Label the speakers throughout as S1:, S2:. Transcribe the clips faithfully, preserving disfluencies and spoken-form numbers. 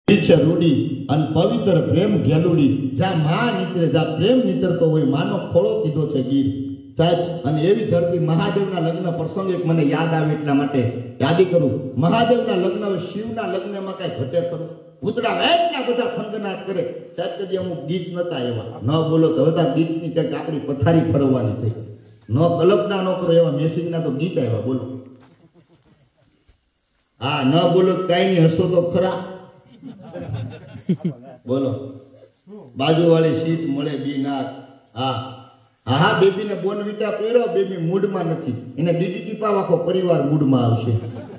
S1: છે રૂડી અને પવિત્ર પ્રેમ ઘેલુડી જ્યાં માં નીતરે જ્યાં પ્રેમ નીતરતો હોય માનો ખોળો કીધો છે ગીર સાહેબ. અને એવી ધરતી મહાદેવના લગ્ન પ્રસંગ એક મને યાદ આવે એટલા માટે યાદી કરું. મહાદેવના લગ્ન શિવના લગ્નમાં કઈ ઘટે ખરું? ભૂતડા એટલા બધા ખંડનાટ કરે સાહેબ. કદી અમુક ગીત નતા એવા ન બોલો તો હતા ગીતની કંઈક આપણી પથારી ફરવાની થઈ. ન કલ્પના ન કરો એવા મેસિંગના તો ગીત આવ્યા બોલો. હા ન બોલો કઈ નહીં હસો તો ખરા બોલો. બાજુ વાળી સીટ મળે બી ના. હા હા હા બેબીને બોનવીટા પહેરો બેબી મૂડમાં નથી એને ડીડી ટીપા આખો પરિવાર મૂડમાં આવશે.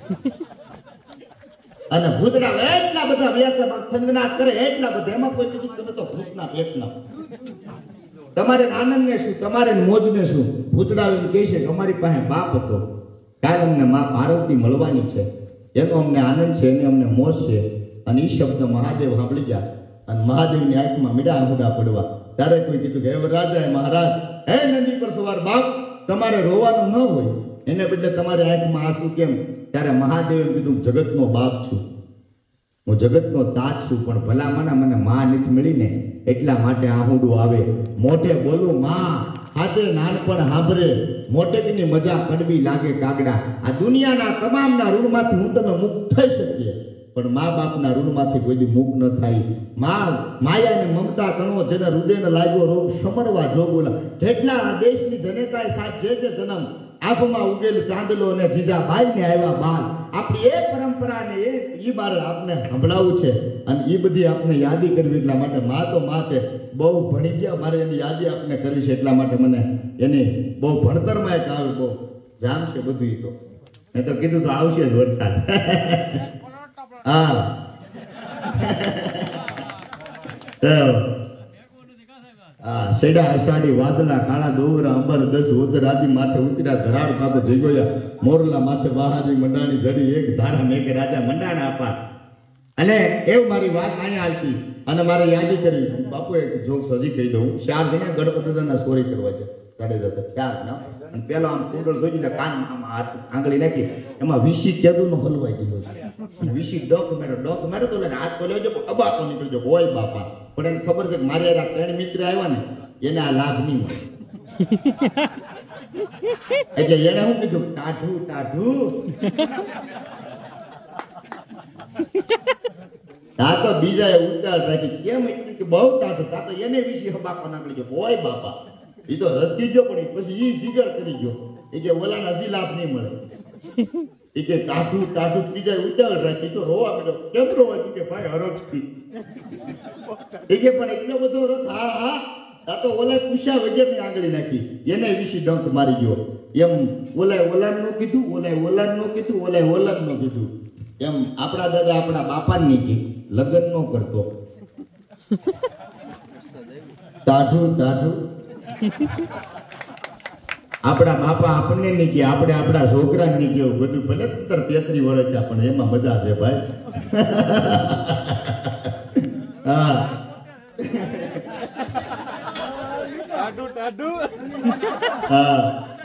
S1: અને ભૂતડા એટલા બધા વ્યાસમાં ખંડનાટ કરે એટલા બધા એમાં કોઈ કીધું તમે તો ભૂતના પેટના. તમારે આનંદ ને શું તમારે મોજ ને શું? ભૂતડા એમ કહે છે કે અમારી પાસે બાપ હતો કાલ અમને માં પાર્વતી મળવાની છે એનો અમને આનંદ છે એને અમને મોજ છે. અને એ શબ્દ મહાદેવ સાંભળી ગયા અને મહાદેવની આંખમાં મીડા આંગુડા પડવા. ત્યારે કોઈ કીધું કે હે રાજા મહારાજ હે નંદી પર સવાર બાપ તમારે રોવાનું ન હોય એને બદલે તમારે આંખમાં આંસુ કેમ? ત્યારે મહાદેવે કીધું જગતનો બાપ છું હું જગતનો તાજ છું પણ ભલા મને મને માં નથી મળી ને એટલા માટે આહુડું આવે. મોઢે બોલું માં હાથે નાનપણ હાંભરે મોટેકની મજા કડવી લાગે કાગડા. આ દુનિયાના તમામના ઋણમાંથી હું તમે મુક્ત થઈ શકીએ પણ મા બાપના ઋણમાંથી કોઈ દી મુક્ત ન થાય. માં માયા ને મમતા કણવો જેને હૃદયને લાગ્યો રોગ સમરવા જોગોલા. જેટલા આ દેશની જનતાએ સાહેબ જે જે જન્મ આંખમાં ઉગેલ ચાંદલો અને જીજાભાઈ ને આવ્યા બાલ આપણી એ પરંપરાને એ ઈ મારે આપને સંભળાવવું છે અને એ બધી આપને યાદી કરવી. એટલા માટે માં તો માં છે બહુ ભણી ગયા મારે એની યાદી આપને કરવી છે એટલા માટે મને એની બહુ ભણતરમાં એક આવે બહુ જામ છે બધું. તો મેં તો કીધું તો આવશે જ વરસાદ. હા હા સેડા અષાઢી વાદલા કાળા દોવરા અંબર દસ ઉદર આદિ માથે ઉતર્યા ધરાડ કાપો જઈગોયા મોરલા માથે બહારી મંડાણી જડી એક ધારા મેઘ રાજા મંડાણા આપા. અને એવું મારી વાત અહીંયા આવતી અને મારે યાદી કરી બાપુ એક જોક હજી કહી દઉં. ચાર જણા ગણપતિના સોરી કરવા છે સાડે દસ ચાર ના અને પેલો આમ કુંડળ જોઈને કાન હાથ આંગળી નાખી એમાં વીસી કેદું નો હલવાઈ દીધો છે. વીસી ડોક મેળો ડોક મેળો તો હાથ તો લેજો અબાતો નીકળજો હોય બાપા. પણ એને ખબર છે કે મારે આ ત્રણ મિત્ર આવ્યા ને એને આ લાભ નહીં મળે એટલે એને શું કીધું ટાઢું ટાઢું તા તો બીજા ઉતાર રાખી કેમ એટલી કે બહુ ટાઢું તા તો એને વિશે હબાકો નાખી ગયો હોય બાપા. એ તો રસ્તી ગયો પણ પછી ઈ જીગર કરી ગયો એ કે ઓલાને હજી લાભ નહીં મળે. એ કે ટાઢું ટાઢું બીજા ઉતાર રાખી તો રોવા બેઠો કેમ રોવા કે ભાઈ હરખથી એ કે પણ એટલો બધો રસ હા હા આ તો ઓલા પૂછ્યા વગેરેની આંગળી નાખી એને વિશે ડંક મારી ગયો. એમ ઓલાય ઓલાદ નું કીધું ઓલાય ઓલાદ નું કીધું ઓલાય ઓલાદ નું કીધું એમ આપણા દાદા આપણા બાપા ની કે લગ્ન નો કરતો ટાઢું ટાઢું આપણા બાપા આપણને નહીં કે આપણે આપણા છોકરા નહીં કેવું બધું ભલે પંદર તેત્રીસ વર્ષ છે પણ એમાં મજા છે ભાઈ. હા
S2: ટાઢું ટાઢું
S1: હા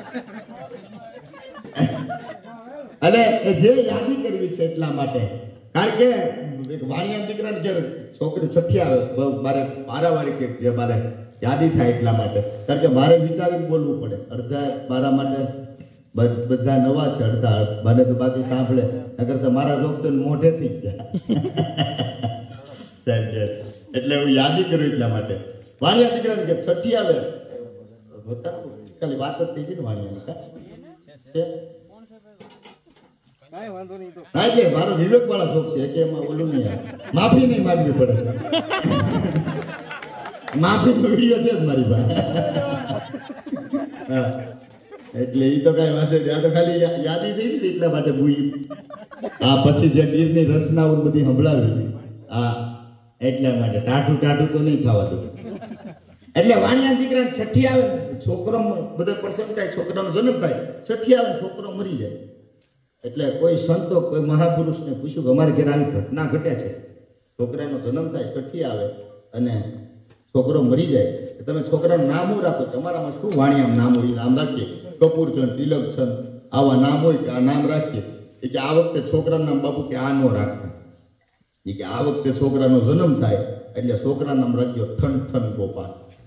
S1: અને જે યાદી કરવી છે એટલા માટે કારણ કે વાણિયા દીકરાને જે છોકરી છઠ્ઠી આવે મારે પારાવાળી કે જે મારે યાદી થાય એટલા માટે કારણ કે મારે વિચારીને બોલવું પડે. અડધા મારા માટે બધા નવા છે અડધા મને તો બાકી સાંભળે નગર તો મારા જોક તો મોઢેથી જ જાય એટલે હું યાદી કરું એટલા માટે. વાણિયા દીકરાને કે છઠ્ઠી આવે ખાલી વાત જ થઈ ગઈ ને વાણિયાની હા એટલે મારો વિવેક વાળા જોક છે કે એમાં ઓલું નહીં આવે માફી નહીં માંગવી પડે. માફી નો વિડીયો છે જ મારી પાસે એટલે એ તો કઈ વાંધો નહીં. આ તો ખાલી યાદી થઈ ગઈ એટલા માટે ભૂલી હા પછી જે ગીરની રચનાઓ બધી સંભળાવી હા એટલા માટે ટાઢું ટાઢું તો નહીં થવા દઉં. એટલે વાણિયા દીકરા છઠ્ઠી આવે છોકરો બધો પ્રસંગ થાય છોકરાનો જન્મ થાય છઠ્ઠી આવે છોકરો મરી જાય. એટલે કોઈ સંતો કોઈ મહાપુરુષને પૂછ્યું કે અમારે ઘેર આવી ઘટના ઘટે છે છોકરાનો જન્મ થાય છઠ્ઠી આવે અને છોકરો મરી જાય તમે છોકરાનું નામ રાખો તમારામાં શું વાણિયામાં નામ હોય નામ રાખીએ કપૂરચંદ તિલકચંદ આવા નામ હોય કે આ નામ રાખીએ કે આ વખતે છોકરાનું નામ બાપુ કે આ નો રાખે એ કે આ વખતે છોકરાનો જન્મ થાય એટલે છોકરા નામ રાખજો ઠન ઠન ગોપાલ.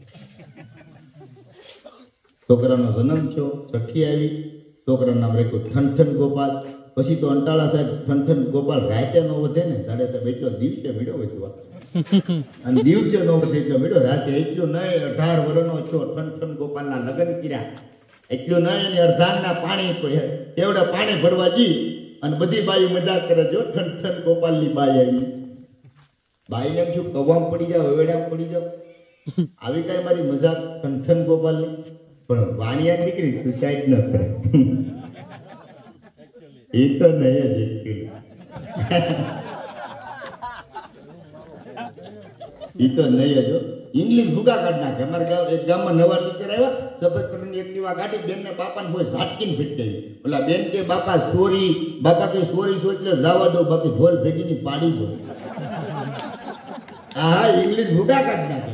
S1: છોકરાનો જન્મ થયો, સખી આવી, છોકરાનું નામ રાખ્યું ઠન ઠન ગોપાલ. પછી તો અંટાળા સાહેબ ઠન ઠન ગોપાલ રાતે નો વધે ને, સાડે સાહેબ એટલો દિવસે મળ્યો વધવા અને દિવસે નો વધે એટલો મળ્યો રાતે. એટલું નહીં અઢાર વર્ષનો છો, ઠન ઠન ગોપાલના લગ્ન કર્યા. એટલું નહીં ને અડધાના પાણી એવડે પાણી ભરવા જી અને બધી બાઈ મજાક કરે જો ઠન ઠન ગોપાલની બાઈ આવી. બાઈને એમ શું કવામ પડી જાવ, વેડામ પડી જાવ, આવી કઈ મારી મજાક ઠન ઠન ગોપાલની. પણ વાણિયા દીકરી સુસાઇડ ન કરે એ તો નહીં જ એકચ્યુઅલી એ તો નહીં જ ઇંગ્લિશ ભૂગા કાઢ નાખે. અમારા ગામ એક ગામમાં નવા ટીચર આવ્યા, સફેદ કલરની એક્ટિવા ગાડી, બેન ને બાપાને કોઈ ઝાટકીને ફીટ ગઈ. ઓલા બેન કે બાપા સોરી, બાપા કે સોરી સો એટલે જવા દો, બાકી ઢોલ ભેગીની પાડી દો. હા ઇંગ્લિશ ભૂગા કાઢ નાખે.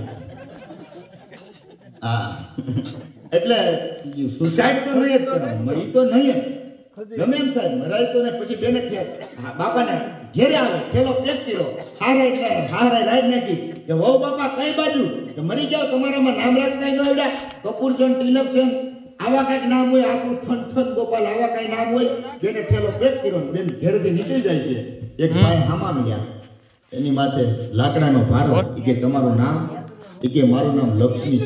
S1: હા એટલે સુસાઇડ તો નહીં જ કરે, મરી તો નહીં જ, ગમે એમ થાય મરાય તો ને. પછી બેને બાપાને ઘેરે આવે, પેલો પેક કર્યો, હારે એટલે હારે લાઈટ નાખી કે વહુ બાપા કઈ બાજુ કે મરી જાવ, તમારામાં નામ રાખતા ન આવડ્યા, કપૂરચંદ તિલકચંદ આવા કઈક નામ હોય, આખું ઠન ઠન ગોપાલ આવા કઈ નામ હોય. જેને પેલો પેક કર્યો બેન ઘેરેથી નીકળી જાય છે. એક ભાઈ હામા મળ્યા, એની માથે લાકડાનો ભારો, કે તમારું નામ, એ કે મારું નામ લક્ષ્મી.